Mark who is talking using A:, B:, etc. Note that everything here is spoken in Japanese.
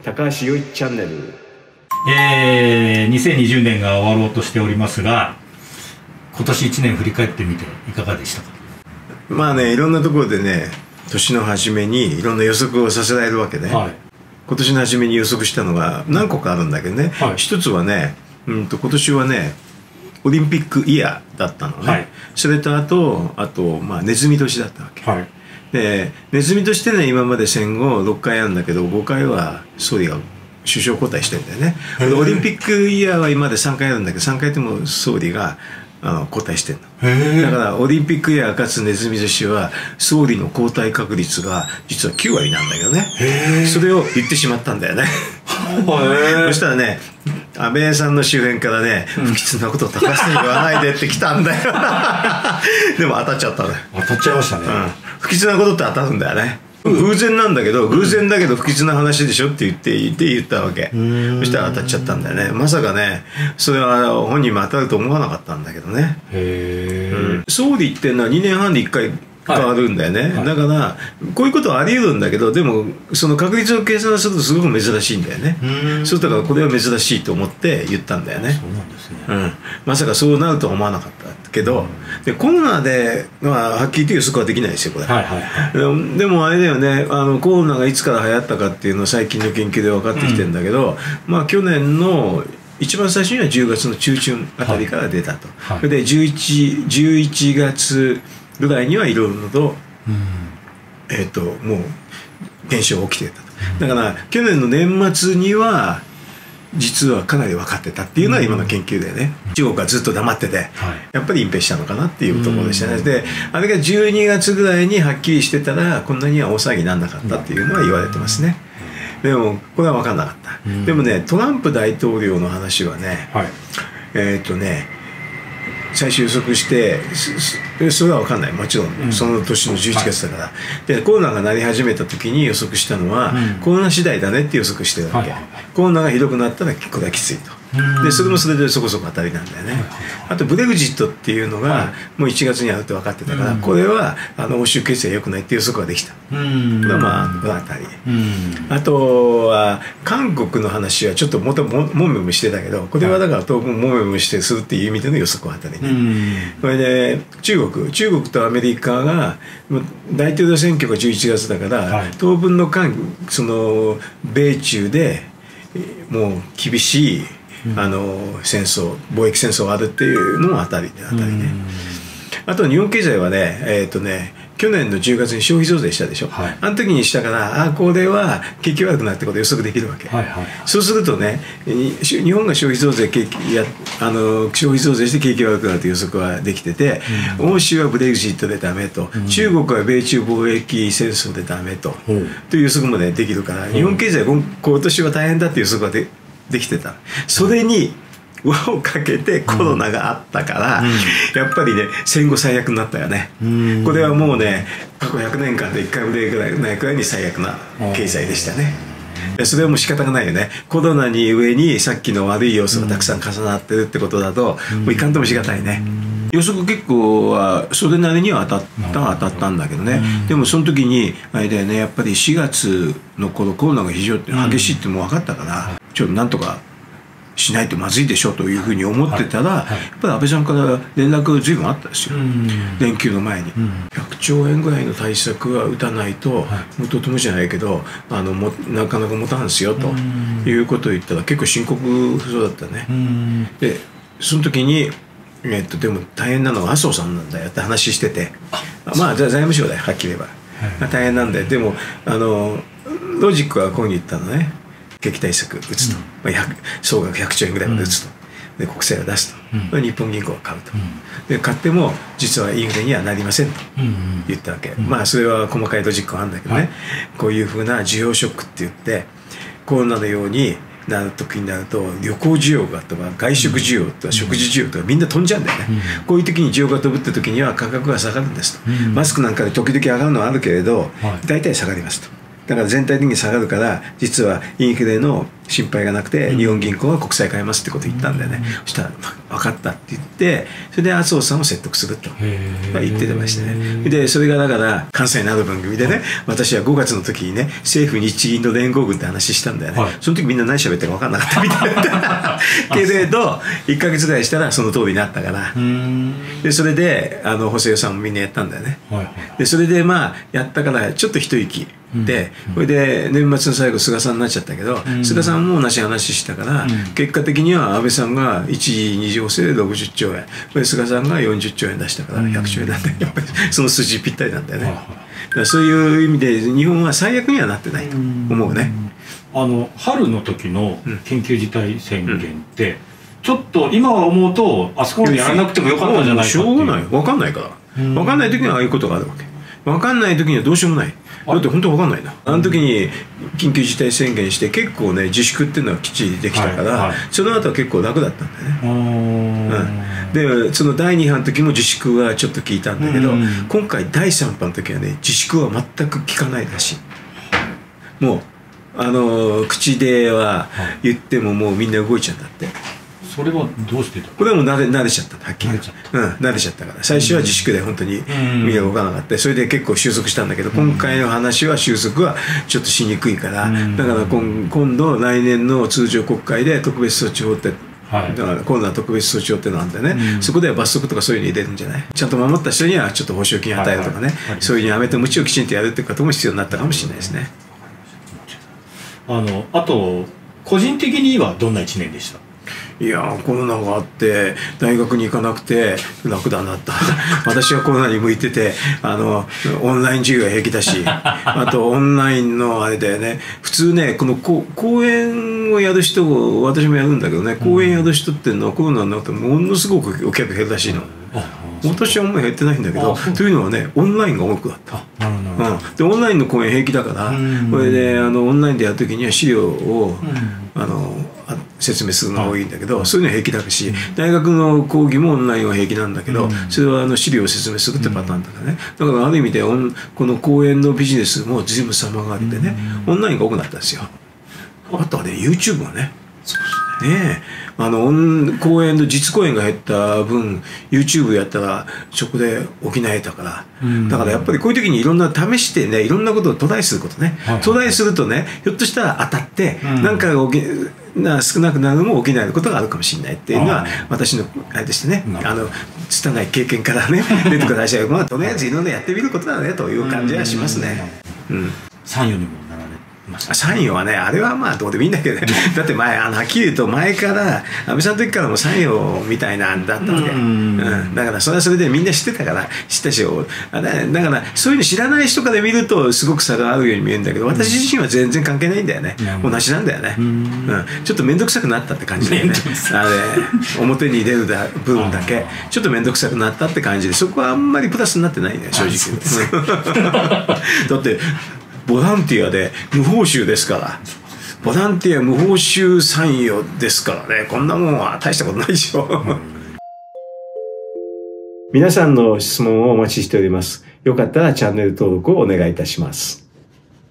A: 高橋よいチャンネル。
B: 2020年が終わろうとしておりますが、今年1年振り返ってみていかがでしたか？
C: まあね、いろんなところでね、年の初めにいろんな予測をさせられるわけね、はい、今年の初めに予測したのが何個かあるんだけどね、はい、一つはね、今年はねオリンピックイヤーだったのね、はい、それとあと、まあ、ネズミ年だったわけ、はい、でネズミ年ってね、今まで戦後6回あるんだけど5回は総理が首相交代してるんだよね。オリンピックイヤーは今まで3回あるんだけど3回とも総理が交代してんの。だからオリンピックイヤーかつネズミ年は総理の交代確率が実は9割なんだけどね、それを言ってしまったんだよねそしたらね、安倍さんの周辺からね、不吉なことを高橋に言わないでって来たんだよでも当たっちゃったね。
B: 当たっちゃいましたね、
C: 不吉なことって当たるんだよね。偶然なんだけど、偶然だけど不吉な話でしょって言ったわけ。そしたら当たっちゃったんだよね。まさかね、それは本人も当たると思わなかったんだけどね。総理ってのは2年半で1回変わるんだよね、はい、だからこういうことはあり得るんだけど、でもその確率を計算するとすごく珍しいんだよね。そうだからこれは珍しいと思って言ったんだよね。
B: そうなんですね、
C: まさかそうなるとは思わなかったけど、でコロナで、まあ、はっきり言って予測はできないですよこれ。でもあれだよね、コロナがいつから流行ったかっていうのは最近の研究で分かってきてるんだけど、まあ去年の一番最初には10月の中旬あたりから出たと、それで11月ぐらいにはいろいろと、もう現象が起きてたと。だから去年の年末には実はかなり分かってたっていうのは今の研究でね、中国はずっと黙ってて、やっぱり隠蔽したのかなっていうところでしたね。であれが12月ぐらいにはっきりしてたらこんなには大騒ぎにならなかったっていうのは言われてますね。でもこれは分かんなかった。でもね、トランプ大統領の話はね、最初予測してそれは分かんない、もちろんその年の11月だから、でコロナがなり始めた時に予測したのは、コロナ次第だねって予測してるわけ、コロナがひどくなったらこれはきついと。でそれもそれでそこそこ当たりなんだよね。あとブレグジットっていうのがもう1月にあるって分かってたから、これは欧州経済が良くないっていう予測ができた。これはまあこの辺り。あとは韓国の話はちょっともめもしてたけど、これはだから当分もめもしてするっていう意味での予測あたりね。これで中国とアメリカが大統領選挙が11月だから、当分の間その米中でもう厳しい貿易戦争があるっていうのも当たりね。あと日本経済はね、去年の10月に消費増税したでしょ、あの時にしたから、これは景気悪くなるってことを予測できるわけ。そうするとね、日本が消費増税して景気悪くなるという予測はできてて、欧州はブレグジットでダメと、中国は米中貿易戦争でダメという予測もねできるから、日本経済今年は大変だっていう予測ができてた。それに輪をかけてコロナがあったから、やっぱりね戦後最悪になったよね。これはもうね過去100年間で1回も例がないくらいに最悪な経済でしたね。それはもう仕方がないよね。コロナに上にさっきの悪い要素がたくさん重なってるってことだと、もういかんともしがたいね。予測結構はそれなりには当たったんだけどね。でもその時にあれだよね、やっぱり4月の頃コロナが非常に激しいってもう分かったから、ちょっとなんとかしないとまずいでしょというふうに思ってたら、やっぱり安倍さんから連絡が随分あったんですよ、連休の前に。100兆円ぐらいの対策は打たないと、とてもじゃないけどなかなか持たんですよということを言ったら結構深刻そうだったね。でその時にでも大変なのは麻生さんなんだよって話してて、まあじゃあ財務省だよはっきり言えば、大変なんだよ。でもロジックはこういうふうに言ったのね。景気対策打つと、総額100兆円ぐらいまで打つと、で国債を出すと、日本銀行が買うと、で買っても実はインフレにはなりませんと言ったわけ。まあそれは細かいロジックはあるんだけどね、こういうふうな需要ショックって言ってコロナのようになる時になると旅行需要がとか外食需要とか食事需要とかみんな飛んじゃうんだよね。こういう時に需要が飛ぶって時には価格が下がるんですと。マスクなんかで時々上がるのはあるけれど大体下がりますと。だから全体的に下がるから、実はインフレの心配がなくて、日本銀行は国債買いますってことを言ったんだよね。そしたら分かったって言って、それで麻生さんを説得すると言ってましたね。でそれがだから関西なる番組でね、私は5月の時にね、政府日銀の連合軍って話したんだよね。その時みんな何喋ってるか分かんなかったみたいだけれど、1ヶ月ぐらいしたらその通りになったから、でそれで補正予算もみんなやったんだよね。でそれでまあやったからちょっと一息で、これで年末の最後菅さんになっちゃったけど、菅さんも同じ話したから、結果的には安倍さんが1次2次補正で60兆円、これ菅さんが40兆円出したから100兆円なんだよ。やっぱりその数字ぴったりなんだよね。だからそういう意味で日本は最悪にはなってないと思うね。
B: 春の時の緊急事態宣言って、ちょっと今は思うとあそこまでやらなくてもよかったんじゃないかっていう。しょうがない、分かんないから。分かんない時にはああいうことがあるわけ。分かんない時にはどうしようもない。だって本当分かんないな。あの時に緊急事態宣言して結構ね自粛っていうのはきっちりできたから、その後は結構楽だったんだよね。でその第2波の時も自粛はちょっと効いたんだけど、今回第3波の時はね自粛は全く効かないらしい。もう口では言ってももうみんな動いちゃうんだって。 それはどうしてた？
C: これはもう慣れちゃった、はっきり。慣れちゃったから。最初は自粛で本当にみんな動かなかった。それで結構収束したんだけど、今回の話は収束はちょっとしにくいから、だから今度来年の通常国会で特別措置法って、だから今度は特別措置法ってのなんでね、そこでは罰則とかそういうの入れるんじゃない。ちゃんと守った人にはちょっと報奨金与えるとかね、そういうやめて無知をきちんとやるってことも必要になったかもしれないですね。
B: あと個人的にはどんな1年でした？
C: いやコロナがあって大学に行かなくて楽だなった私はコロナに向いててオンライン授業は平気だしあとオンラインのあれだよね。普通ねこの講演をやる人を私もやるんだけどね、講演やる人っていうのはコロナになってものすごくお客減るらしいの。私はあんまり減ってないんだけど、というのはねオンラインが多くなった。でオンラインの講演平気だから、これでオンラインでやるときには資料を説明するのが多いんだけど、そういうのは平気だし、大学の講義もオンラインは平気なんだけど、それは資料を説明するってパターンだからね。だからある意味でこの講演のビジネスも随分様変わりでね、オンラインが多くなったんですよ。あとはね YouTube がね。ねえ講演の実講演が減った分 YouTube やったらそこで補えたから、だからやっぱりこういう時にいろんな試してね、いろんなことをトライすることね、トライするとねひょっとしたら当たって、なんかが少なくなるのも起きないことがあるかもしれないっていうのは私のあれでしてね、拙い経験からね出てくる話は、まあとりあえずいろんなやってみることだねという感じはしますね。
B: 参与にもなられ
C: 参与はねあれはまあどうでもいいんだけどねだって前はっきり言うと前から安倍さんの時からも参与みたいなんだったわけ、だからそれはそれでみんな知ってたから知ったし、だからそういうの知らない人から見るとすごく差があるように見えるんだけど、私自身は全然関係ないんだよね。同じなんだよね。ちょっと面倒くさくなったって感じだよね。表に出る部分だけちょっと面倒くさくなったって感じで、そこはあんまりプラスになってないね正直だってボランティアで無報酬ですから、ボランティア無報酬参与ですからね、こんなもんは大したことないでしょ皆さんの質問をお待ちしております。よかったらチャンネル登録をお願いいたします。